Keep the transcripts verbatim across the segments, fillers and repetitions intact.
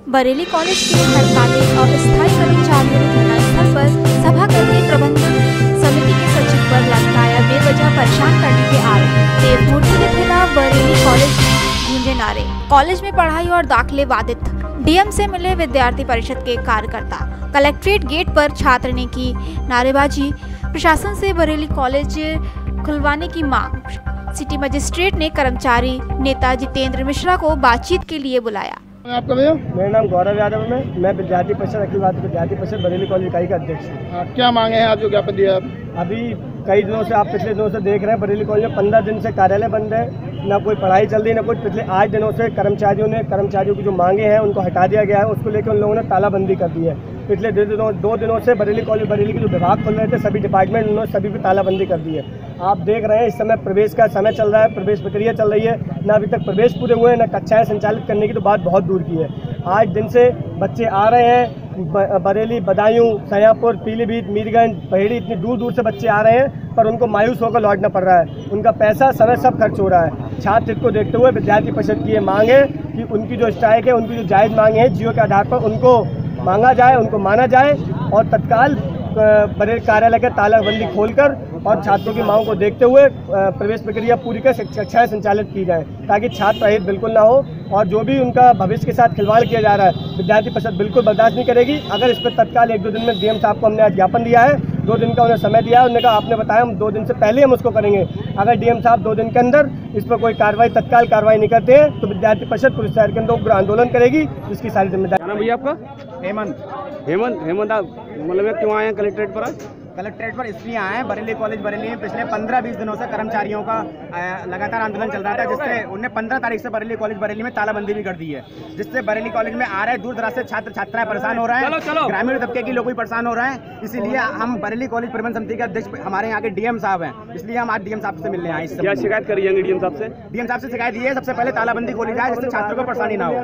Bareilly college के हड़ताली और अस्थायी कर्मचारियों ने धरनास्थल पर सभा करके प्रबंधन समिति के सचिव पर लगाया बेवजह परेशान करने के आरोप। देवमूर्ति के खिलाफ बरेली कॉलेज गूंजे नारे। कॉलेज में पढ़ाई और दाखिले बाधित। डीएम से मिले विद्यार्थी परिषद के कार्यकर्ता। कलेक्ट्रेट गेट पर छात्र ने की नारेबाजी। प्रशासन से बरेली कॉलेज खुलवाने की मांग। सिटी मजिस्ट्रेट ने कर्मचारी नेता जितेंद्र मिश्रा को बातचीत के लिए बुलाया। आपका भैया? मेरा नाम गौरव यादव है। मैं विद्यार्थी परिषद अखिल भारतीय विद्यार्थी परिषद बरेली कॉलेज इकाई का अध्यक्ष हूँ। क्या मांगे हैं आप जो ज्ञापन दिया? अभी कई दिनों से, आप पिछले दिनों से देख रहे हैं, बरेली कॉलेज में पंद्रह दिन से कार्यालय बंद है, ना कोई पढ़ाई चल रही, ना कुछ। पिछले आठ दिनों से कर्मचारियों ने कर्मचारियों की जो मांगे हैं उनको हटा दिया गया है। उसको लेकर उन लोगों ने तालाबंदी कर दी है। पिछले दो दिनों दो दिनों से बरेली कॉलेज बरेली के जो विभाग खुल रहे थे, सभी डिपार्टमेंट, उन्होंने सभी पे तालाबंदी कर दी है। आप देख रहे हैं इस समय प्रवेश का समय चल रहा है, प्रवेश प्रक्रिया चल रही है। ना अभी तक प्रवेश पूरे हुए हैं, ना कक्षाएं संचालित करने की तो बात बहुत दूर की है। आज दिन से बच्चे आ रहे हैं, बरेली, बदायूं, सयापुर, पीलीभीत, मीरगंज, पहेड़ी, इतनी दूर दूर से बच्चे आ रहे हैं, पर उनको मायूस होकर लौटना पड़ रहा है। उनका पैसा, समय सब खर्च हो रहा है। छात्र को देखते हुए विद्यार्थी परिषद की ये मांग है कि उनकी जो स्ट्राइक है, उनकी जो जायज़ मांगे हैं, जियो के आधार पर उनको मांगा जाए, उनको माना जाए और तत्काल बरेली कार्यालय का तालाबंदी खोलकर और छात्रों की मांग को देखते हुए प्रवेश प्रक्रिया पूरी कर कक्षाएं संचालित की जाए, ताकि छात्र रहित बिल्कुल ना हो। और जो भी उनका भविष्य के साथ खिलवाड़ किया जा रहा है, विद्यार्थी परिषद बिल्कुल बर्दाश्त नहीं करेगी। अगर इस पर तत्काल एक दो दिन में डीएम साहब को हमने आज ज्ञापन दिया है, दो दिन का उन्हें समय दिया है। उन्होंने कहा, आपने बताया हम दो दिन से पहले हम उसको करेंगे। अगर डीएम साहब दो दिन के अंदर इस पर कोई कार्रवाई, तत्काल कार्रवाई नहीं करते हैं, तो विद्यार्थी परिषद पुलिस शहर के अंदर उग्र आंदोलन करेगी, जिसकी सारी जिम्मेदारी। भैया आपका? हेमंत हेमंत हेमंत आप मतलब क्यों आए हैं कलेक्ट्रेट पर? कलेक्ट्रेट पर इसलिए आए हैं, बरेली कॉलेज बरेली में पिछले पंद्रह बीस दिनों से कर्मचारियों का लगातार आंदोलन चल रहा था, जिससे उन्हें पंद्रह तारीख से बरेली कॉलेज बरेली में तालाबंदी भी कर दी है, जिससे बरेली कॉलेज में आ रहे दूर दराज से छात्र छात्राएं परेशान हो रहे हैं, ग्रामीण तबके के लोग भी परेशान हो रहे हैं। इसीलिए हम बरेली कॉलेज प्रबंध समिति के अध्यक्ष, हमारे यहाँ के डीएम साहब हैं, इसलिए हम आज डीएम साहब से मिलने आए। क्या शिकायत करी जाएंगे डीएम साहब से? डीएम साहब से शिकायत ये है, सबसे पहले तालाबंदी खोली जाए, जिससे छात्रों को परेशानी ना हो।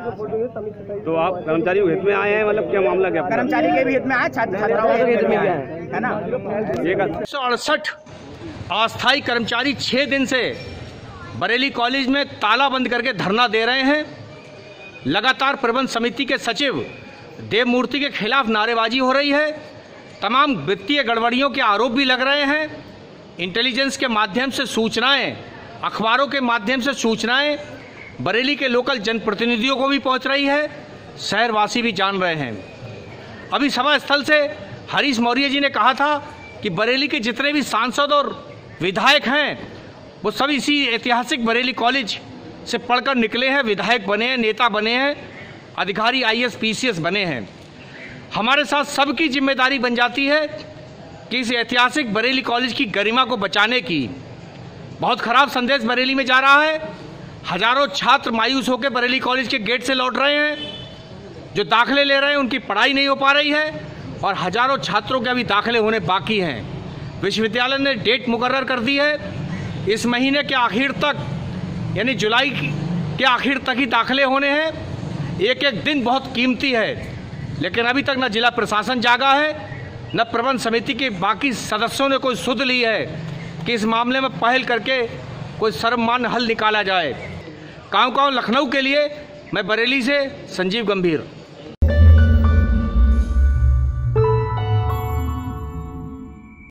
तो आप कर्मचारियों के हित में आए हैं, मतलब क्या मामला क्या? कर्मचारी के भी हित में आए, छात्र छात्राओं के हित में आए, है ना। एक सौ अड़सठ अस्थायी कर्मचारी छः दिन से बरेली कॉलेज में ताला बंद करके धरना दे रहे हैं। लगातार प्रबंध समिति के सचिव देवमूर्ति के खिलाफ नारेबाजी हो रही है। तमाम वित्तीय गड़बड़ियों के आरोप भी लग रहे हैं। इंटेलिजेंस के माध्यम से सूचनाएं, अखबारों के माध्यम से सूचनाएं बरेली के लोकल जनप्रतिनिधियों को भी पहुंच रही है, शहरवासी भी जान रहे हैं। अभी सभा स्थल से हरीश मौर्य जी ने कहा था कि बरेली के जितने भी सांसद और विधायक हैं, वो सब इसी ऐतिहासिक बरेली कॉलेज से पढ़कर निकले हैं, विधायक बने हैं, नेता बने हैं, अधिकारी आईएएस पीसीएस बने हैं। हमारे साथ सबकी जिम्मेदारी बन जाती है कि इस ऐतिहासिक बरेली कॉलेज की गरिमा को बचाने की। बहुत खराब संदेश बरेली में जा रहा है। हजारों छात्र मायूस होकर बरेली कॉलेज के गेट से लौट रहे हैं। जो दाखिले ले रहे हैं, उनकी पढ़ाई नहीं हो पा रही है और हजारों छात्रों के अभी दाखिले होने बाकी हैं। विश्वविद्यालय ने डेट मुकर्रर कर दी है, इस महीने के आखिर तक, यानी जुलाई के आखिर तक ही दाखिले होने हैं। एक एक दिन बहुत कीमती है, लेकिन अभी तक न जिला प्रशासन जागा है, न प्रबंध समिति के बाकी सदस्यों ने कोई सुध ली है कि इस मामले में पहल करके कोई सर्वमान्य हल निकाला जाए। काऊ काऊ लखनऊ के लिए मैं बरेली से संजीव गंभीर।